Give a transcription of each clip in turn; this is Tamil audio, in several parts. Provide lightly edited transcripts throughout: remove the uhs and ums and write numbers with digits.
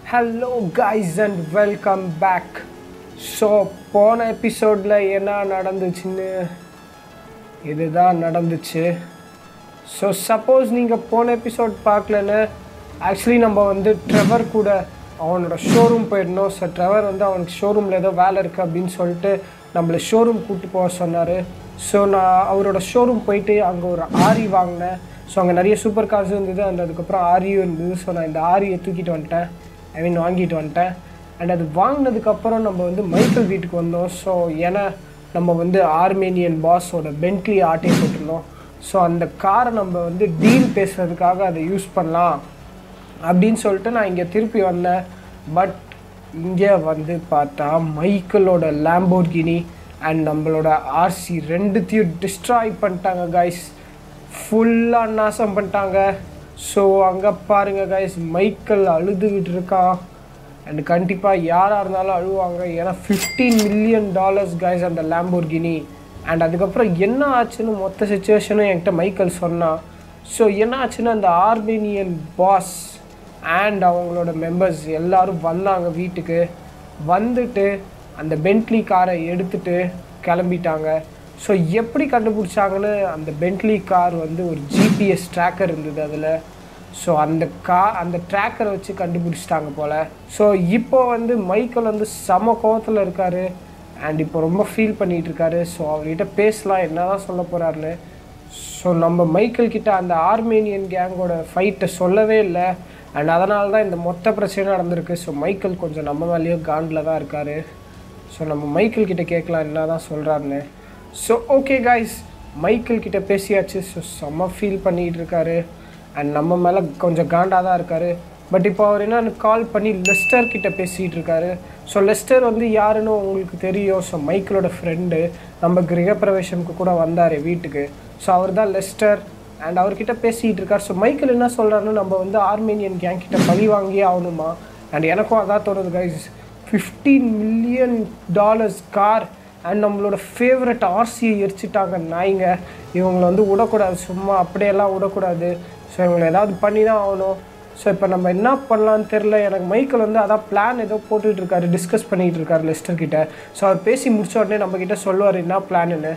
Hello guys and welcome back. So போன எபிசோட்ல என்ன நடந்துச்சுன்னு இதுதான் நடந்துச்சு. ஸோ சப்போஸ் நீங்கள் போன எபிசோட் பார்க்கலன்னு ஆக்சுவலி நம்ம வந்து ட்ரெவர் கூட அவனோட ஷோரூம் போயிடணும். ஸோ ட்ரெவர் வந்து அவனுக்கு ஷோரூமில் ஏதோ வேலை இருக்குது அப்படின்னு சொல்லிட்டு நம்மளை ஷோரூம் கூப்பிட்டு போக சொன்னார். ஸோ நான் அவரோட ஷோரூம் போயிட்டு அங்கே ஒரு ஆரி வாங்கினேன். ஸோ அங்கே நிறைய சூப்பர் கார்ஸும் இருந்தது அண்ட் அதுக்கப்புறம் ஆரியும் இருந்தது. ஸோ நான் இந்த ஆரியை தூக்கிட்டு வந்துட்டேன், வாங்கிட்டு வந்துட்டேன். அண்ட் அது வாங்கினதுக்கப்புறம் நம்ம வந்து மைக்கேல் வீட்டுக்கு வந்தோம். ஸோ ஏன்னா நம்ம வந்து ஆர்மேனியன் பாஸோட பென்ட்லி ஆட்டையை போட்டிருந்தோம். ஸோ அந்த காரை நம்ம வந்து டீல் பேசுகிறதுக்காக அதை யூஸ் பண்ணலாம் அப்படின்னு சொல்லிட்டு நான் இங்கே திருப்பி வந்தேன். பட் இங்கே வந்து பார்த்தா மைக்கேலோட லேம்போர்கினி அண்ட் நம்மளோட ஆர்சி ரெண்டுத்தையும் டிஸ்ட்ராய் பண்ணிட்டாங்க கைஸ். ஃபுல்லாக நாசம் பண்ணிட்டாங்க. ஸோ அங்கே பாருங்கள் கைஸ், மைக்கேல் அழுதுகிட்டு இருக்கான். அண்ட் கண்டிப்பாக யாராக இருந்தாலும் அழுவாங்க. ஏன்னா $15 million கைஸ் அந்த லேம்போர்கினி. அண்ட் அதுக்கப்புறம் என்ன ஆச்சுன்னு மொத்த சுச்சுவேஷனும் என்கிட்ட மைக்கேல் சொன்னான். ஸோ என்ன ஆச்சுன்னா அந்த ஆர்மேனியன் பாஸ் அண்ட் அவங்களோட மெம்பர்ஸ் எல்லோரும் வந்தாங்க வீட்டுக்கு. வந்துட்டு அந்த பென்ட்லி காரை எடுத்துகிட்டு கிளம்பிட்டாங்க. ஸோ எப்படி கண்டுபிடிச்சாங்கன்னு, அந்த பென்ட்லி கார் வந்து ஒரு ஜிபிஎஸ் ட்ராக்கர் இருந்தது அதில். ஸோ அந்த ட்ராக்கரை வச்சு கண்டுபிடிச்சிட்டாங்க போல். ஸோ இப்போ வந்து மைக்கேல் வந்து செம கோவத்தில் இருக்கார் அண்ட் இப்போ ரொம்ப ஃபீல் பண்ணிகிட்டு இருக்காரு. ஸோ அவர்கிட்ட பேசலாம், என்ன தான் சொல்ல போகிறாருன்னு. ஸோ நம்ம மைக்கேல் கிட்ட அந்த ஆர்மேனியன் கேங்கோட ஃபைட்டை சொல்லவே இல்லை. அண்ட் அதனால தான் இந்த மொத்த பிரச்சனை நடந்திருக்கு. ஸோ மைக்கேல் கொஞ்சம் நம்ம மேலேயோ காண்டில் தான் இருக்கார். ஸோ நம்ம மைக்கேல் கிட்ட கேட்கலாம் என்ன தான் சொல்கிறாருன்னு. ஸோ ஓகே கைஸ், மைக்கேல் கிட்ட பேசியாச்சு. ஸோ செம்ம ஃபீல் பண்ணிகிட்டு இருக்காரு அண்ட் நம்ம மேலே கொஞ்சம் காண்டாக தான் இருக்கார். பட் இப்போ அவர் என்னன்னு கால் பண்ணி லெஸ்டர் கிட்ட பேசிகிட்டு இருக்காரு. ஸோ லெஸ்டர் வந்து யாருன்னு உங்களுக்கு தெரியும். ஸோ மைக்கேலோட ஃப்ரெண்டு, நம்ம கிரகப்பிரவேசம்க்கு கூட வந்தார் வீட்டுக்கு. ஸோ அவர் தான் லெஸ்டர் அண்ட் அவர்கிட்ட பேசிகிட்டு இருக்கார். ஸோ மைக்கேல் என்ன சொல்கிறாருன்னு, நம்ம வந்து ஆர்மேனியன் கேங் கிட்ட பழி வாங்கியே ஆகணுமா. அண்ட் எனக்கும் அதான் தோணுது கைஸ். $15 million கார் அண்ட் நம்மளோட ஃபேவரட் ஆர்சியை எரிச்சிட்டாங்க நாய்ங்க. இவங்களை வந்து விடக்கூடாது, சும்மா அப்படியெல்லாம் விடக்கூடாது. ஸோ இவங்களை ஏதாவது பண்ணி தான் ஆகணும். ஸோ இப்போ நம்ம என்ன பண்ணலான்னு தெரில. எனக்கு மைக்கேல் வந்து அதான் பிளான் ஏதோ போட்டுட்ருக்காரு, டிஸ்கஸ் பண்ணிகிட்டு இருக்காரு லெஸ்டர் கிட்ட. ஸோ அவர் பேசி முடிச்ச உடனே நம்மக்கிட்ட சொல்லுவார் என்ன பிளான்னு.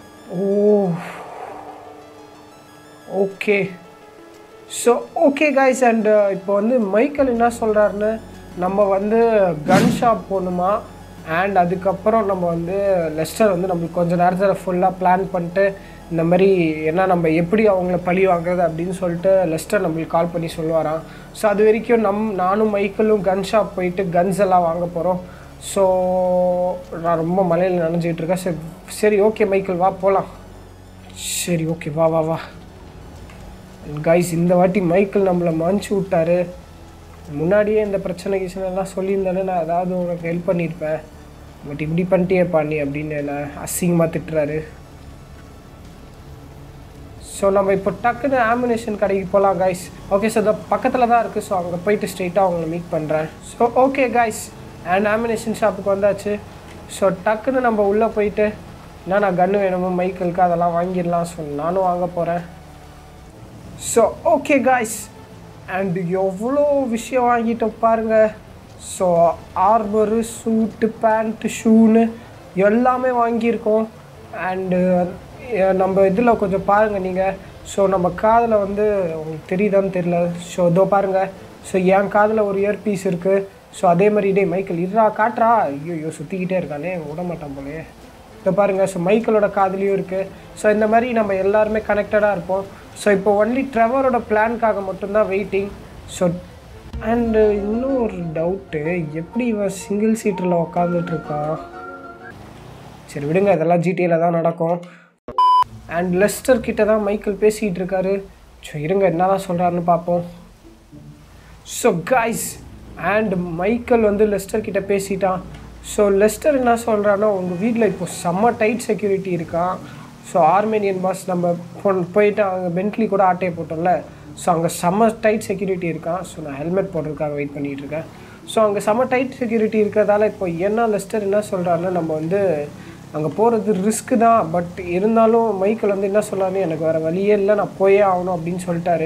Okay so okay guys. And இப்போ வந்து மைக்கேல் என்ன சொல்கிறாருன்னு, நம்ம வந்து கன் ஷாப் போகணுமா. அண்ட் அதுக்கப்புறம் நம்ம வந்து லெஸ்டர் வந்து நம்மளுக்கு கொஞ்சம் நேரத்தில் ஃபுல்லாக பிளான் பண்ணிட்டு இந்த மாதிரி என்ன நம்ம எப்படி அவங்கள பழி வாங்குறது அப்படின்னு சொல்லிட்டு லெஸ்டர் நம்மளுக்கு கால் பண்ணி சொல்லுவாராம். ஸோ அது வரைக்கும் நானும் மைக்கேலும் கன் ஷாப் போயிட்டு கன்ஸ் எல்லாம் வாங்க போகிறோம். ஸோ நான் ரொம்ப மலையில் நனைஞ்சிக்கிட்டு இருக்கேன். சரி ஓகே மைக்கேல் வா போகலாம். சரி ஓகே வா வா வா கைஸ். இந்த வாட்டி மைக்கேல் நம்மளை மன்னிச்சு விட்டாரு. முன்னாடியே இந்த பிரச்சனைலாம் சொல்லியிருந்தானே நான் ஏதாவது உனக்கு ஹெல்ப் பண்ணியிருப்பேன். பட் இப்படி பண்ணிட்டேப்பா நீ அப்படின்னு என்ன அசிங்கமாக திட்டுறாரு. ஸோ நம்ம இப்போ டக்குன்னு ஆம்பினேஷன் கடைக்கு போகலாம் கைஸ். ஓகே ஸோ இந்த பக்கத்தில் தான் இருக்குது. ஸோ அங்கே போயிட்டு ஸ்ட்ரெயிட்டாக அவங்கள மீட் பண்ணுறேன். So okay guys, and Ammunation ஷாப்புக்கு வந்தாச்சு. ஸோ டக்குன்னு நம்ம உள்ளே போயிட்டு என்னன்னா கன்று வேணுமோ மைக்கேலுக்கு அதெல்லாம் வாங்கிடலாம். ஸோ நானும் வாங்க போகிறேன். ஸோ ஓகே கைஸ், அண்டு எவ்வளோ விஷயம் வாங்கிட்டோம் பாருங்கள். ஸோ ஆர்மரு, சூட்டு, பேண்ட்டு, ஷூன்னு எல்லாமே வாங்கியிருக்கோம். அண்டு நம்ம இதில் கொஞ்சம் பாருங்கள் நீங்கள். ஸோ நம்ம காதில் வந்து உங்களுக்கு தெரியுதான்னு தெரியல. ஸோ இதோ பாருங்கள். ஸோ என் காதில் ஒரு இயர்பீஸ் இருக்குது. ஸோ அதே மாதிரி இதே மைக்கேல் இருறா காட்டுறா, ஐயோ சுற்றிக்கிட்டே இருக்கானே விட மாட்டான் போலே. இதை பாருங்கள். ஸோ மைக்கேலோட காதுலேயும் இருக்குது. ஸோ இந்த மாதிரி நம்ம எல்லாருமே கனெக்டடாக இருப்போம். ஸோ இப்போ ஒன்லி ட்ரெவரோட பிளான்காக மட்டும்தான் வெயிட்டிங். ஸோ அண்டு இன்னும் ஒரு டவுட்டு, எப்படி இவன் சிங்கிள் சீட்டரில் உக்காந்துட்ருக்கான். சரி விடுங்க, இதெல்லாம் ஜிடிஏல தான் நடக்கும். அண்ட் லெஸ்டர் கிட்ட தான் மைக்கேல் பேசிகிட்டு இருக்காரு. ஸோ இருங்க என்ன தான் சொல்கிறாருன்னு பார்ப்போம். ஸோ கைஸ், அண்ட் மைக்கேல் வந்து லெஸ்டர் கிட்ட பேசிட்டான். ஸோ லெஸ்டர் என்ன சொல்கிறான்னா, உங்கள் வீட்டில் இப்போ செம்ம டைட் செக்யூரிட்டி இருக்கான். ஸோ ஆர்மேனியன் பாஸ் நம்ம போயிட்டு அங்கே பென்ட்லி கூட ஆட்டையை போட்டோம்ல. ஸோ அங்கே செம்ம டைட் செக்யூரிட்டி இருக்கான். ஸோ நான் ஹெல்மெட் போடுறதுக்காக வெயிட் பண்ணிகிட்டு இருக்கேன். ஸோ அங்கே செம்ம டைட் செக்யூரிட்டி இருக்கிறதால இப்போ என்ன லெஸ்டர் என்ன சொல்கிறாருன்னா, நம்ம வந்து அங்கே போகிறது ரிஸ்க்கு தான். பட் இருந்தாலும் மைக்கேல் வந்து என்ன சொல்லாருன்னு, எனக்கு வேறு வழியே இல்லை, நான் போயே ஆகணும் அப்படின்னு சொல்லிட்டாரு.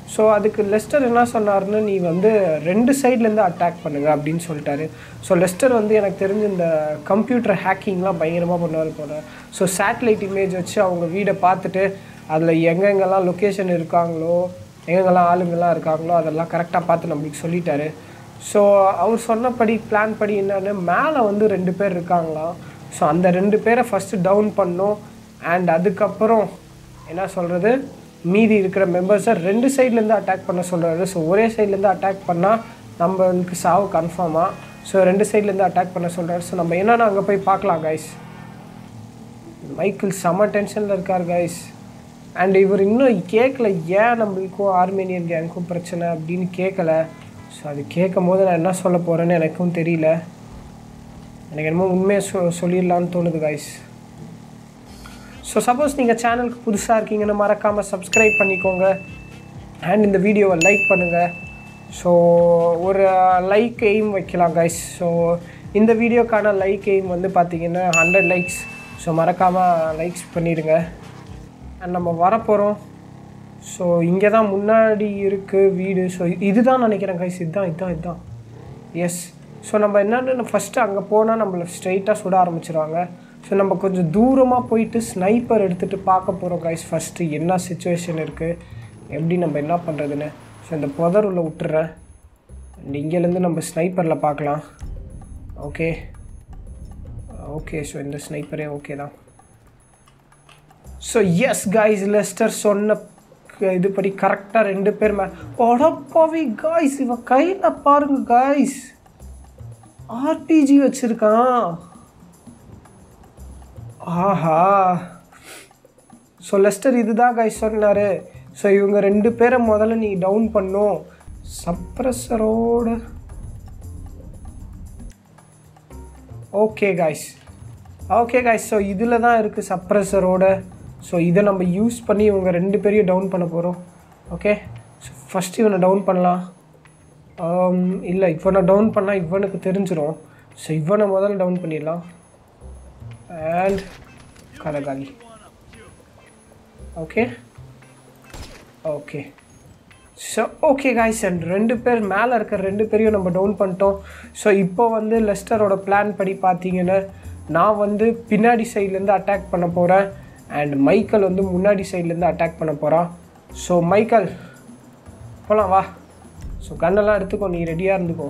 ஸோ அதுக்கு லெஸ்டர் என்ன சொன்னார்னு, நீ வந்து 2 சைட்லேருந்து அட்டாக் பண்ணுங்க அப்படின்னு சொல்லிட்டாரு. ஸோ லெஸ்டர் வந்து எனக்கு தெரிஞ்சு இந்த கம்ப்யூட்டர் ஹேக்கிங்லாம் பயங்கரமாக பண்ணுவார் போல. ஸோ சேட்டலைட் இமேஜ் வச்சு அவங்க வீடை பார்த்துட்டு அதில் எங்கெங்கெல்லாம் லொக்கேஷன் இருக்காங்களோ, எங்கெங்கெல்லாம் ஆளுங்கள்லாம் இருக்காங்களோ அதெல்லாம் கரெக்டாக பார்த்து நம்மளுக்கு சொல்லிட்டாரு. ஸோ அவர் சொன்னபடி பிளான் படி என்னென்னு, மேலே வந்து 2 பேர் இருக்காங்களாம். ஸோ அந்த 2 பேரை ஃபஸ்ட்டு டவுன் பண்ணோம். அண்ட் அதுக்கப்புறம் என்ன சொல்கிறது, மீதி இருக்கிற மெம்பர்ஸை 2 சைட்லேருந்து அட்டாக் பண்ண சொல்கிறாரு. ஸோ ஒரே சைட்லேருந்து அட்டாக் பண்ணால் நம்மளுக்கு சாவு கன்ஃபார்மாக. ஸோ 2 சைட்லேருந்து அட்டாக் பண்ண சொல்கிறாரு. ஸோ நம்ம என்னென்னு அங்கே போய் பார்க்கலாம் கைஸ். மைக்கிள் செம்ம டென்ஷனில் இருக்கார் கைஸ். அண்ட் இவர் இன்னும் கேட்கல ஏன் நம்மளுக்கும் ஆர்மேனியன் கேங்க்கும் பிரச்சனை அப்படின்னு கேட்கல. ஸோ அது கேட்கும் போது நான் என்ன சொல்ல போகிறேன்னு எனக்கும் தெரியல. எனக்கு என்னமோ உண்மையை சொல்லிடலான்னு தோணுது கைஸ். ஸோ சப்போஸ் நீங்கள் சேனலுக்கு புதுசாக இருக்கீங்கன்னு மறக்காமல் சப்ஸ்கிரைப் பண்ணிக்கோங்க. அண்ட் இந்த வீடியோவை லைக் பண்ணுங்கள். ஸோ ஒரு லைக் எய்ம் வைக்கலாம் கைஸ். ஸோ இந்த வீடியோக்கான லைக் எய்ம் வந்து பார்த்திங்கன்னா 100 லைக்ஸ். ஸோ மறக்காமல் லைக்ஸ் பண்ணிடுங்க. அண்ட் நம்ம வரப்போகிறோம். ஸோ இங்கே தான் முன்னாடி இருக்குது வீடு. ஸோ இதுதான் நினைக்கிறேன் கைஸ். இதுதான் எஸ். ஸோ நம்ம என்னென்னு ஃபஸ்ட்டு அங்கே போனால் நம்மளை ஸ்ட்ரைட்டாக சுட ஆரம்பிச்சிடுவாங்க. ஸோ நம்ம கொஞ்சம் தூரமாக போயிட்டு ஸ்னைப்பர் எடுத்துகிட்டு பார்க்க போகிறோம் கைஸ். ஃபஸ்ட்டு என்ன சிச்சுவேஷன் இருக்குது, எப்படி நம்ம என்ன பண்ணுறதுன்னு. ஸோ இந்த புதர் உள்ள விட்டுறேன். அண்ட் இங்கேருந்து நம்ம ஸ்னைப்பரில் பார்க்கலாம். ஓகே ஸோ இந்த ஸ்னைப்பரே ஓகே தான். ஸோ எஸ் கைஸ், லெஸ்டர் சொன்ன இதுபடி கரெக்டாக 2 பேர் ஒடப்பாவி கைஸ். இவன் கையில் பாருங்க கைஸ், ஆர்பிஜி வச்சுருக்கான். ஆஹா. ஸோ லெஸ்டர் இதுதான் கைஸ் சொன்னார். ஸோ இவங்க 2 பேரை முதல்ல நீ டவுன் பண்ணும் சப்ரஸரோட. Okay guys. ஸோ இதில் தான் இருக்குது சப்ரஸரோட. ஸோ இதை நம்ம யூஸ் பண்ணி இவங்க 2 பேரையும் டவுன் பண்ண போகிறோம். ஓகே. ஸோ ஃபஸ்ட்டு இவனை டவுன் பண்ணலாம். இல்லை, இவனை டவுன் பண்ணால் இவனுக்கு தெரிஞ்சிடும். ஸோ இவனை முதல்ல டவுன் பண்ணிடலாம். அண்ட் கதகாலி. Okay. So okay guys, and 2 பேர் மேலே இருக்கிற 2 பேரையும் நம்ம டவுன் பண்ணிட்டோம். ஸோ இப்போ வந்து லெஸ்டரோட பிளான் படி பார்த்தீங்கன்னா, நான் வந்து பின்னாடி சைட்லேருந்து அட்டாக் பண்ண போகிறேன். அண்ட் மைக்கேல் வந்து முன்னாடி சைட்லேருந்து அட்டாக் பண்ண போகிறான். ஸோ மைக்கேல் போகலாம் வா. ஸோ கண்ணெல்லாம் எடுத்துக்கோ, நீ ரெடியாக இருந்துக்கோ.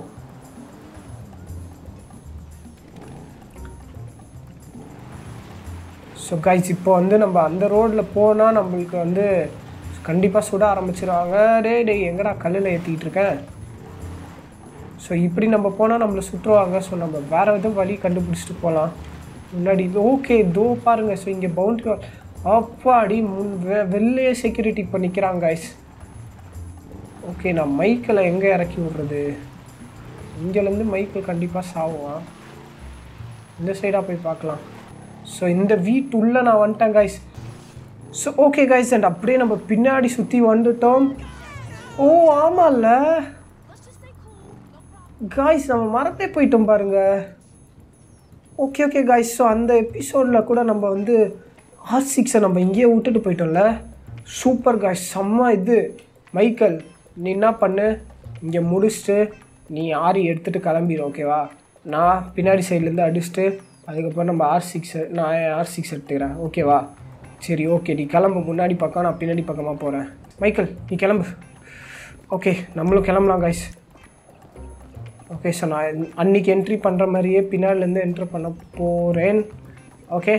ஸோ கைஸ், இப்போ வந்து நம்ம அந்த ரோடில் போனால் நம்மளுக்கு வந்து கண்டிப்பாக சுட ஆரம்பிச்சிடுவாங்க. டேய் எங்கடா கல்லில் ஏற்றிக்கிட்டு இருக்கேன். ஸோ இப்படி நம்ம போனால் நம்மளை சுற்றுவாங்க. ஸோ நம்ம வேறு எதுவும் வழி கண்டுபிடிச்சிட்டு போகலாம் முன்னாடி. ஓகே இதோ பாருங்கள். ஸோ இங்கே பவுண்ட்ரி அப்பாடி வெளியே செக்யூரிட்டி இப்போ நிற்கிறாங்க கைஸ். ஓகே, நான் மைக்கில் எங்கே இறக்கி விட்றது? இங்கேருந்து மைக்கில் கண்டிப்பாக சாவுவான். இந்த சைடாக போய் பார்க்கலாம். ஸோ இந்த வீட்டுள்ளே நான் வந்துட்டேன் guys. So okay guys, and அப்படியே நம்ம பின்னாடி சுற்றி வந்துட்டோம். ஓ ஆமாம்ல கைஸ், நம்ம மறந்தே போயிட்டோம் பாருங்க. ஓகே கைஸ், ஸோ அந்த எபிசோடில் கூட நம்ம வந்து R6 நம்ம இங்கேயே விட்டுட்டு போயிட்டோம்ல. சூப்பர் கைஸ், செம்ம இது. மைக்கேல் நீ என்ன பண்ணு, இங்கே முடிச்சுட்டு நீ ஆரி எடுத்துகிட்டு கிளம்பிடும் ஓகேவா. நான் பின்னாடி சைட்லேருந்து அடிச்சுட்டு அதுக்கப்புறம் நம்ம நான் R6 எடுத்துக்கிறேன் ஓகேவா. சரி ஓகே, நீ கிளம்பு முன்னாடி பக்கம், நான் பின்னாடி பக்கமாக போகிறேன். மைக்கேல் நீ கிளம்பு. ஓகே நம்மளும் கிளம்பலாம் கைஸ். ஓகே, ஸோ நான் அன்றைக்கி என்ட்ரி பண்ணுற மாதிரியே பின்னாடிலேருந்து என்ட்ரி பண்ண போகிறேன். ஓகே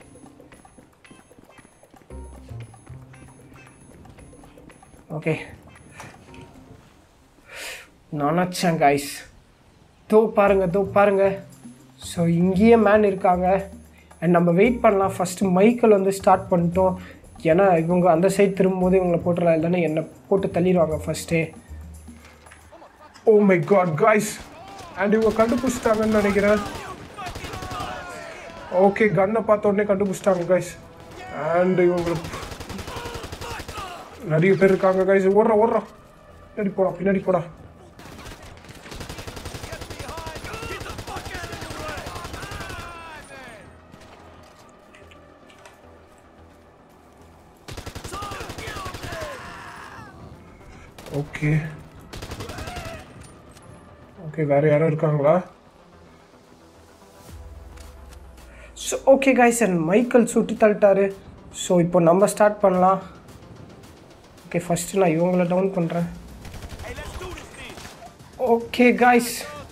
நினச்சேன் கைஸ். தோ பாருங்க. ஸோ இங்கேயே மேன் இருக்காங்க. அண்ட் நம்ம வெயிட் பண்ணலாம். ஃபஸ்ட்டு மைக்கேல் வந்து ஸ்டார்ட் பண்ணிட்டோம். ஏன்னா இவங்க அந்த சைட் திரும்பும்போது இவங்களை போட்டுடலாம், இல்லைன்னா என்னை போட்டு தள்ளிடுவாங்க ஃபஸ்ட்டே. Oh my God guys, and இவங்க கண்டுபிடிச்சிட்டாங்கன்னு நினைக்கிறேன். ஓகே, கன்னை பார்த்த உடனே கண்டுபிடிச்சிட்டாங்க கைஸ். அண்ட் இவங்க நிறைய பேர் இருக்காங்க கைஸ். ஓடுறோம் பின்னாடி போடா. ஓகே ஓகே, வேறு யாரும் இருக்காங்களா? So okay guys, and Michael சுட்டு தள்ளிட்டாரு. ஸோ இப்போ நம்ம ஸ்டார்ட் பண்ணலாம். ஓகே, ஃபஸ்ட்டு நான் இவங்கள டவுன் பண்ணுறேன். ஓகே கைஸ்,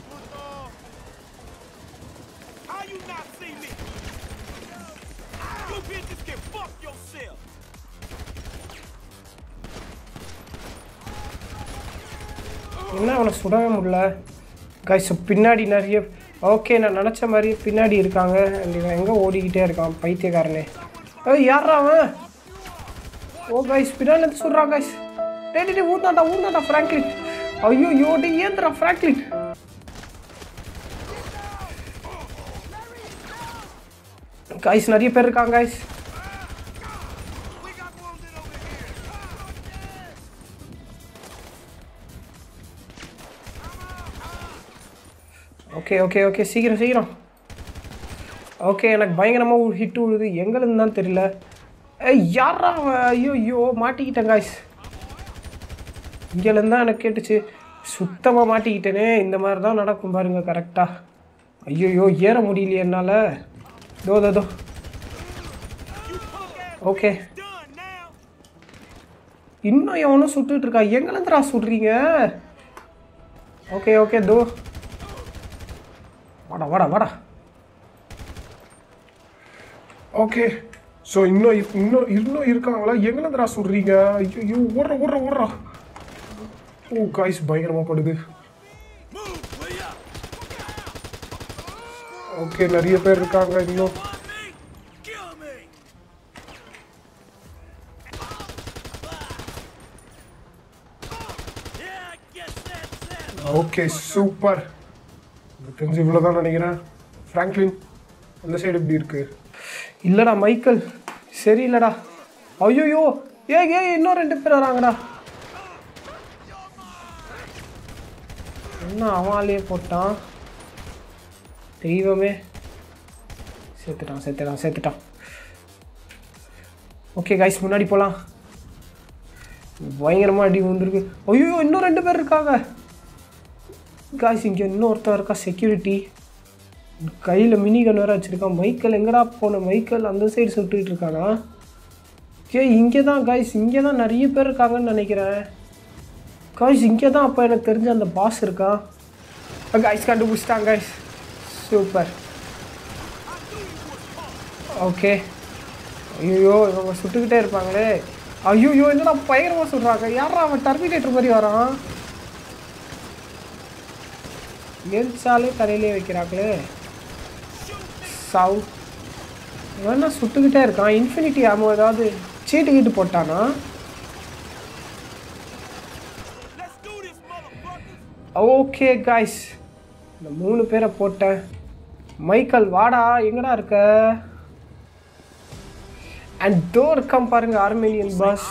என்ன அவனை சுடவே முடியல கைஸ். பின்னாடி நிறைய, ஓகே நான் நினச்ச மாதிரி பின்னாடி இருக்காங்க. இவன் எங்கே ஓடிக்கிட்டே இருக்கான் பைத்தியக்காரனே. யாரா அவன்? ஓ கைஸ், பின்னாடி சுடுறான் கைஸ். டே ஊந்தாண்டா ஃப்ராங்க்லின். ஐயோ டே ஏந்திரா ஃப்ராங்க்லின். கைஸ் நிறைய பேர் இருக்காங்க கைஸ். ஓகே ஓகே ஓகே, சீக்கிரம். ஓகே, எனக்கு பயங்கரமாக ஒரு ஹிட் விழுது. எங்கேருந்து தான் தெரியல. யாரா அவன்? ஐயோ மாட்டிக்கிட்டேன் காய்ஸ். இங்கேருந்து தான் எனக்கு கேட்டுச்சு. சுத்தமாக மாட்டிக்கிட்டேனே. இந்த மாதிரி தான் நடக்கும் பாருங்க கரெக்டாக. ஐயோ ஏற முடியலையே என்னால். தோ ஓகே, இன்னும் எவனும் சுட்டுட்டு இருக்கா. எங்கேருந்துடா சுடுறீங்க? ஓகே தோ வாடா. ஓகே, ஸோ இன்னும் இருக்காங்களா? எங்கேருந்துடா சொல்கிறீங்க? ஐயோ ஓடுறா. ஓ காய்ஸ், பயங்கரமாக படுது. ஓகே, நிறைய பேர் இருக்காங்க இன்னும். Okay super. தெரிஞ்சு இவ்வளோதான் நினைக்கிறேன். ஃப்ராங்க்லின் அந்த சைடு எப்படி இருக்கு? இல்லைடா மைக்கேல் சரியில்லடா. ஐயோ இன்னும் 2 பேர் வராங்கடா. என்ன அவனாலேயே போட்டான் தெய்வமே. சேர்த்துட்டான். ஓகே கைஸ், முன்னாடி போகலாம். பயங்கரமாக அடி வந்துருக்கு. ஐயோ இன்னும் 2 பேர் இருக்காங்க காய்ஸ். இங்கே இன்னொருத்தர் இருக்கா செக்யூரிட்டி. கையில் மினி கன் வேறு வச்சுருக்கான். மைக்கேல் எங்கடா போன? மைக்கேல் அந்த சைடு சுட்டுக்கிட்டு இருக்கானா? இங்கே தான் காய்ஸ், இங்கே தான் நிறைய பேர் இருக்காங்கன்னு நினைக்கிறேன் காய்ஸ். இங்கே தான் அப்போ எனக்கு தெரிஞ்ச அந்த பாஸ் இருக்கான் காய்ஸ். கண்டுபிடிச்சிட்டாங்க காய்ஸ், சூப்பர். ஓகே, ஐயோ இவங்க சுட்டுக்கிட்டே இருப்பாங்களே. ஐயோ என்னடா பயங்கரமாக சுடுறாங்க. யாரா அவன்? டர்மினேட்டர் மாதிரி வரான். எரிச்சாலே தலையிலே வைக்கிறாங்களே. சாவு வேணா சுட்டுக்கிட்டே இருக்கான். இன்ஃபினிட்டி ஆமோ ஏதாவது சீட்டு போட்டானா? ஓகே காய்ஸ், இந்த 3 பேரை போட்டேன். மைக்கேல் வாடா, எங்கடா இருக்க? அண்ட் டோர் இருக்கான் பாருங்க, ஆர்மேனியன் பாஸ்.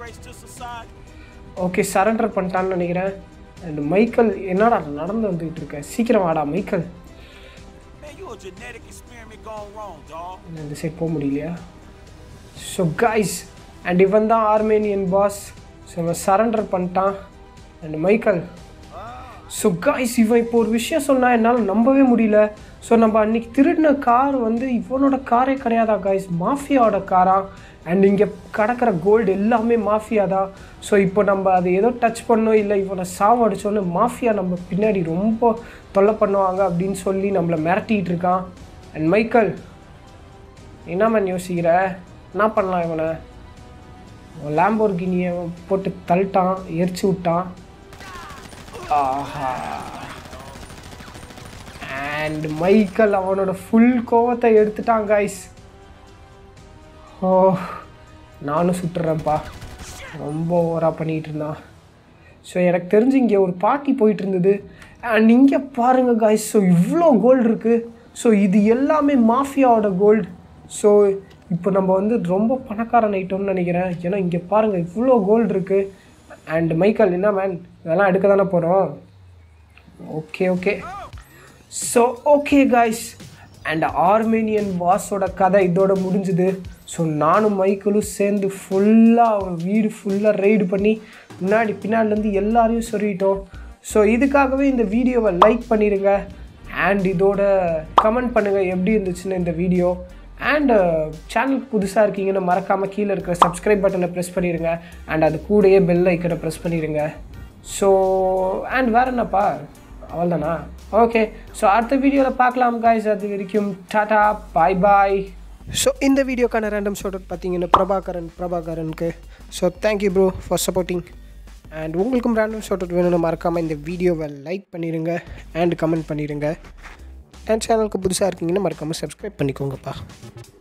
ஓகே, சரண்டர் பண்ணிட்டான்னு நினைக்கிறேன். அண்ட் மைக்கேல் என்னடா நடந்து வந்துகிட்டு இருக்க? சீக்கிரம் வாடா மைக்கேல். இந்த சைட் போக முடியலையா? ஸோ காய்ஸ், அண்ட் இவன் தான் ஆர்மேனியன் பாஸ். ஸோ இவன் சரண்டர் பண்ணிட்டான். And Michael. ஸோ காய்ஸ், இவன் இப்போ ஒரு விஷயம் சொன்னால் என்னால் நம்பவே முடியல. ஸோ நம்ம அன்றைக்கி திருடின கார் வந்து இவனோட காரே கிடையாதா காய்ஸ், மாஃபியாவோட காரா. அண்ட் இங்கே கிடக்கிற கோல்டு எல்லாமே மாஃபியா தான். ஸோ இப்போ நம்ம அதை ஏதோ டச் பண்ணோம் இல்லை இவனை சாவடிச்சோன்னு மாஃபியா நம்ம பின்னாடி ரொம்ப தொல்லை பண்ணுவாங்க அப்படின்னு சொல்லி நம்மளை மிரட்டிகிட்டு இருக்கான். அண்ட் மைக்கேல் என்ன மேன் யோசிக்கிற? என்ன பண்ணலாம் இவனை? லேம்போர்கினியை போட்டு தள்ளிட்டான், எரிச்சு விட்டான். ஆஹா. அண்ட் மைக்கேல் அவனோட ஃபுல் கோவத்தை எடுத்துட்டான் காய்ஸ். ஓ, நானும் சுட்டுறேன்ப்பா. ரொம்ப ஓவராக பண்ணிகிட்டு இருந்தான். ஸோ எனக்கு தெரிஞ்சு இங்கே ஒரு பார்ட்டி போயிட்டு இருந்தது. அண்ட் இங்கே பாருங்கள் காய்ஸ், ஸோ இவ்வளோ கோல்டு இருக்குது. ஸோ இது எல்லாமே மாஃபியாவோட கோல்டு. ஸோ இப்போ நம்ம வந்து ரொம்ப பணக்காரன் ஆகிட்டோம்னு நினைக்கிறேன். ஏன்னா இங்கே பாருங்கள் இவ்வளோ கோல்டு இருக்குது. அண்ட் மைக்கேல் என்ன மேன், இதெல்லாம் எடுக்க தானே போகிறோம். Okay so okay guys, and Armenian பாஸோட கதை இதோட முடிஞ்சுது. ஸோ நானும் மைக்கிளும் சேர்ந்து ஃபுல்லாக அவன் வீடு ஃபுல்லாக ரைடு பண்ணி முன்னாடி பின்னாடிலேருந்து எல்லாரையும் சொல்லிட்டோம். ஸோ இதுக்காகவே இந்த வீடியோவை லைக் பண்ணிடுங்க அண்ட் இதோட கமெண்ட் பண்ணுங்கள் எப்படி இருந்துச்சுன்னு இந்த வீடியோ. அண்ட் சேனலுக்கு புதுசாக இருக்கீங்கன்னு மறக்காமல் கீழே இருக்கிற சப்ஸ்கிரைப் பட்டனை ப்ரெஸ் பண்ணிடுங்க அண்ட் அது கூடயே பெல் ஐக்கனை ப்ரெஸ் பண்ணிடுங்க. ஸோ அண்ட் வேறு என்னப்பா, அவ்வளோதானா? ஓகே, ஸோ அடுத்த வீடியோவில் பார்க்கலாம் guys. அது வரைக்கும் டாடா பாய் பாய். ஸோ இந்த வீடியோக்கான ரேண்டம் ஷவுட் அவுட் பார்த்தீங்கன்னா பிரபாகரனுக்கு. So thank you bro for supporting. And உங்களுக்கும் ரேண்டம் ஷவுட் அவுட் வேணும்னு மறக்காமல் இந்த வீடியோவை லைக் பண்ணிடுங்க அண்ட் கமெண்ட் பண்ணிடுங்க. அண்ட் சேனலுக்கு புதுசாக இருக்கீங்கன்னா மறக்காமல் சப்ஸ்கிரைப் பண்ணிக்கோங்கப்பா.